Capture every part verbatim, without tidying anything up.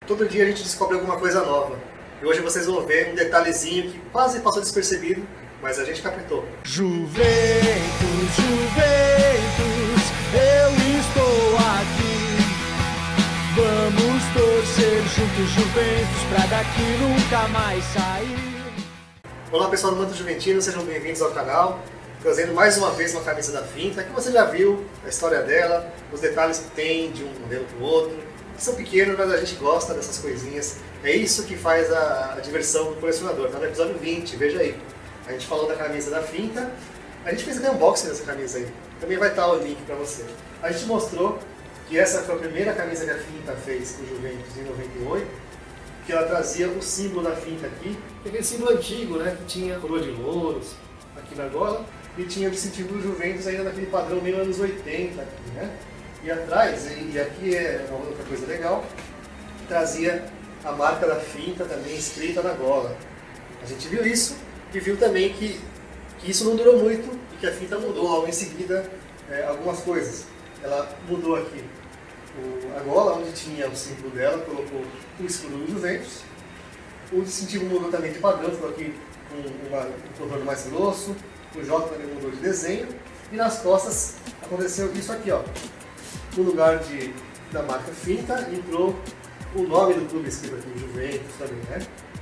Todo dia a gente descobre alguma coisa nova. E hoje vocês vão ver um detalhezinho que quase passou despercebido, mas a gente capritou. Juventus, Juventus, eu estou aqui. Vamos torcer juntos, Juventus, pra daqui nunca mais sair. Olá pessoal do Manto Juventino, sejam bem-vindos ao canal. Trazendo mais uma vez uma camisa da Finta, que você já viu a história dela, os detalhes que tem de um modelo para o outro. São pequenos, mas a gente gosta dessas coisinhas. É isso que faz a, a diversão do colecionador. Tá no episódio vinte, veja aí. A gente falou da camisa da Finta. A gente fez até um unboxing dessa camisa aí. Também vai estar o link para você. A gente mostrou que essa foi a primeira camisa que a Finta fez com o Juventus em noventa e oito. Que ela trazia o símbolo da Finta aqui. Aquele símbolo antigo, né? Que tinha coroa de louros aqui na gola. E tinha o distintivo do Juventus ainda naquele padrão meio anos oitenta aqui, né? E atrás, e aqui é uma outra coisa legal, trazia a marca da Finta também escrita na gola. A gente viu isso e viu também que, que isso não durou muito e que a Finta mudou logo em seguida é, algumas coisas. Ela mudou aqui o, a gola, onde tinha o símbolo dela, colocou o escudo do Juventus. O distintivo mudou também de padrão, ficou aqui com uma, um contorno mais grosso. O J também mudou de desenho. E nas costas aconteceu isso aqui, ó. No lugar de, da marca Finta, entrou o nome do clube escrito aqui, Juventus também, né?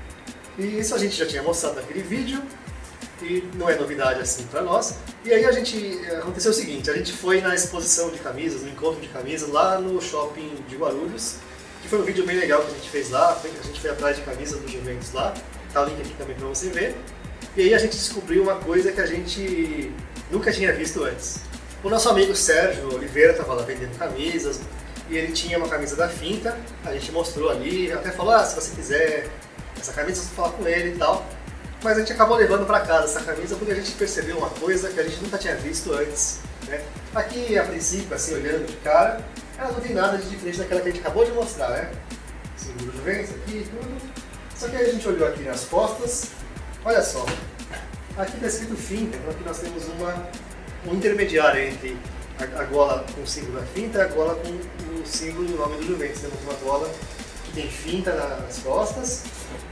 E isso a gente já tinha mostrado naquele vídeo, e não é novidade assim para nós. E aí a gente, aconteceu o seguinte, a gente foi na exposição de camisas, no encontro de camisas, lá no shopping de Guarulhos, que foi um vídeo bem legal que a gente fez lá, a gente foi atrás de camisas do Juventus lá, tá o link aqui também para você ver. E aí a gente descobriu uma coisa que a gente nunca tinha visto antes. O nosso amigo Sérgio Oliveira estava lá vendendo camisas e ele tinha uma camisa da Finta, a gente mostrou ali, até falou, ah, se você quiser essa camisa, você fala com ele e tal. Mas a gente acabou levando para casa essa camisa porque a gente percebeu uma coisa que a gente nunca tinha visto antes, né? Aqui, a princípio, assim, olhando de cara, ela não tem nada de diferente daquela que a gente acabou de mostrar, né? Símbolo Juventus aqui e tudo. Só que aí a gente olhou aqui nas costas, olha só, aqui está escrito Finta, então aqui nós temos uma um intermediário entre a, a gola com o símbolo da Finta e a gola com o símbolo e o nome do Juventus. Temos uma gola que tem Finta nas costas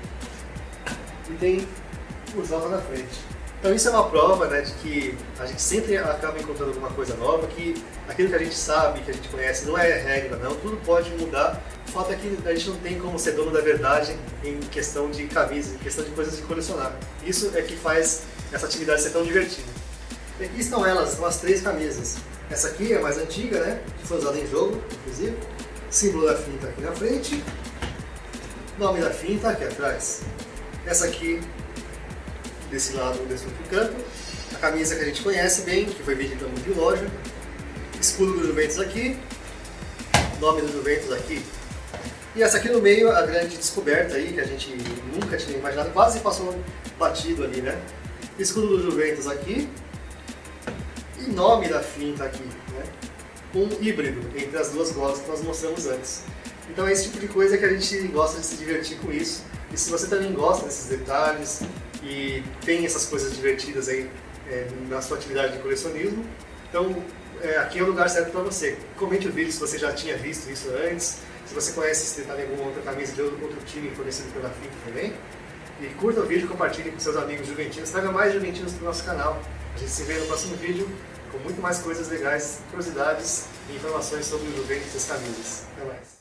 e tem o J na frente. Então isso é uma prova, né, de que a gente sempre acaba encontrando alguma coisa nova, que aquilo que a gente sabe, que a gente conhece, não é regra não, tudo pode mudar. O fato é que a gente não tem como ser dono da verdade em questão de camisa, em questão de coisas de colecionar. Isso é que faz essa atividade ser tão divertida. E aqui estão elas, são as três camisas. Essa aqui é a mais antiga, né? Que foi usada em jogo, inclusive. Símbolo da Finta aqui na frente. Nome da Finta aqui atrás. Essa aqui, desse lado, desse outro canto. A camisa que a gente conhece bem, que foi vendida muito em loja. Escudo do Juventus aqui. Nome do Juventus aqui. E essa aqui no meio, a grande descoberta aí, que a gente nunca tinha imaginado, quase passou batido ali, né? Escudo do Juventus aqui. E nome da Finta aqui, né? Um híbrido entre as duas golas que nós mostramos antes. Então é esse tipo de coisa que a gente gosta de se divertir com isso. E se você também gosta desses detalhes e tem essas coisas divertidas aí é, na sua atividade de colecionismo, então é, aqui é o lugar certo para você. Comente o vídeo se você já tinha visto isso antes, se você conhece esse detalhe em alguma outra camisa de outro time fornecido pela Finta também. E curta o vídeo, compartilhe com seus amigos juventinos, traga mais juventinos para o nosso canal. A gente se vê no próximo vídeo com muito mais coisas legais, curiosidades e informações sobre o Juventus e as camisas. Até mais!